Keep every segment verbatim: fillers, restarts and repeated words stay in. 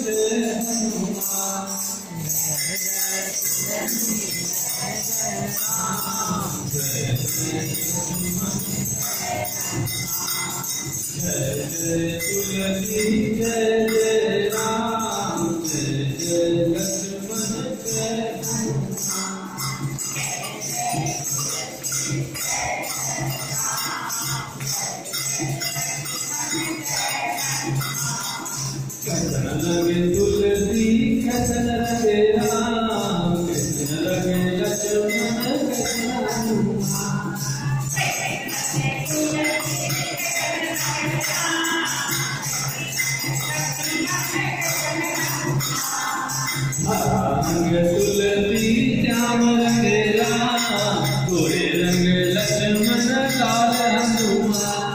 जय हनुमान। जय जय तुलसी जय जय राम, जय जय लक्ष्मण जय हनुमान। कैसन लगे तुलसी कैसन लगे राम, कैसन लगे लक्ष्मण कैसन हनुमान। हरा रंग तुलसी श्याम रंग राम, गोरे रंग लक्ष्मण लाल हनुमान।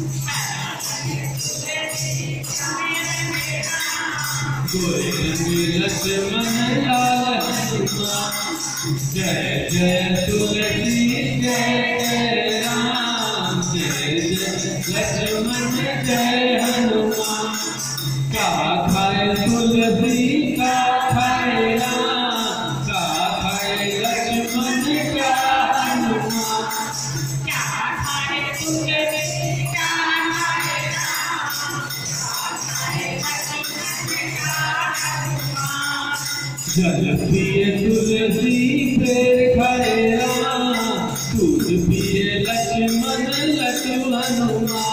गोरे रंग लक्ष्मण लाल हनुमान। जय जय तुलसी जय जय राम, जय जय लक्ष्मण जय हनुमान। का खाए तुलसी का खाए राम, का खाए लक्ष्मण का हनुमान। क्या खाए तुलसी का खाए राम, क्या खाए लक्ष्मण का हनुमान। जल पिए तुलसी पेड़ खाए राम, दूध पिए लक्ष्मण लड्डू हनुमान।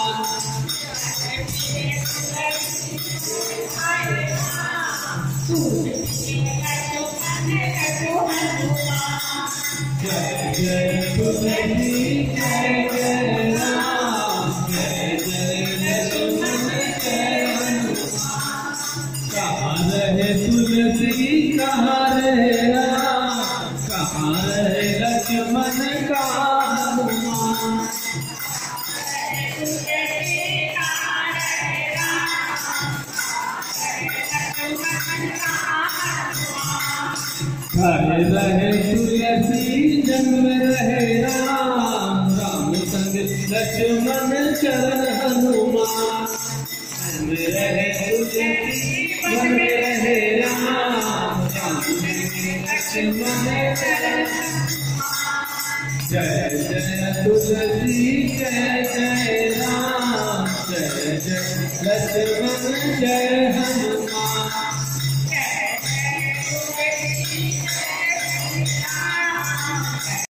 जय जय तुलसी जय जय राम, जय जय लक्ष्मण जय हनुमान। कहाँ रहे तुलसी कहाँ रहे राम, कहाँ रहे लक्ष्मण कहाँ हनुमान। घर रहे तुलसी जन्म रहे राम, राम संग लक्ष्मण चरण हनुमान। जन्म रहे तुलसी जन्म रहे राम, राम संग लक्ष्मण चरण। जय जय तुलसी जय जय राम, जय जय लक्ष्मण जय